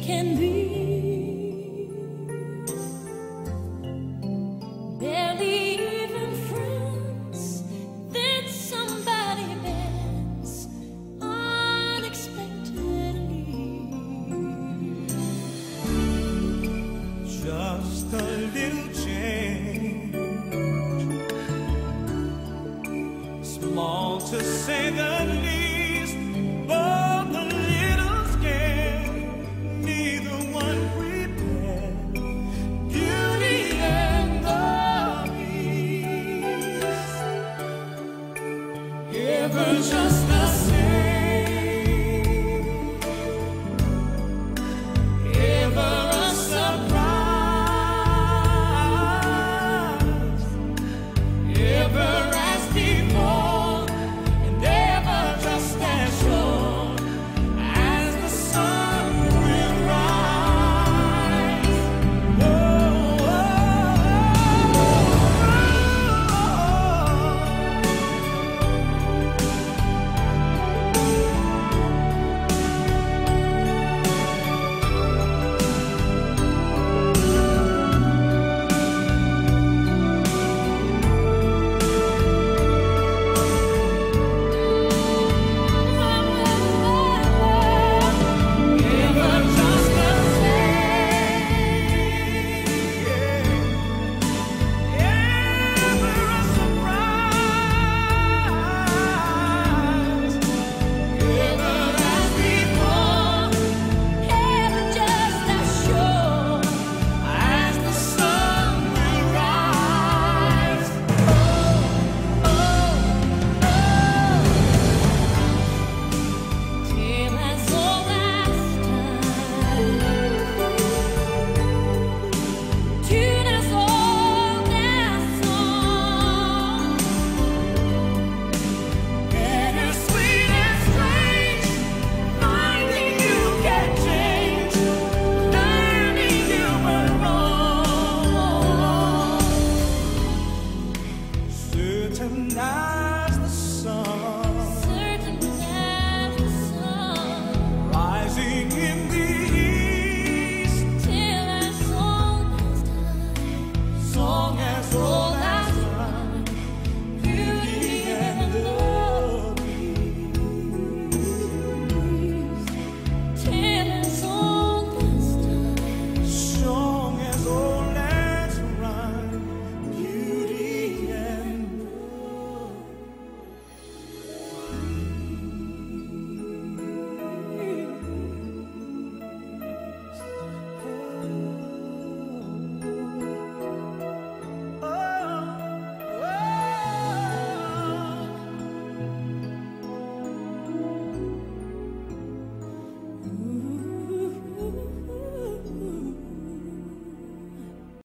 can be. Barely even friends, then somebody bends unexpectedly. Just a little change, small to say the least, but a little scared. Neither one prepared. Beauty and the Beast, ever just the same, ever a surprise, ever as before, and ever just as sure as the sun will rise. Oh, oh, ever just the same, ever a surprise, ever as before, Ever just as sure. as the sun will rise. Tale as old as time, tune as old as song, Bittersweet and strange, finding you can change, learning you were wrong. Certain as the sun,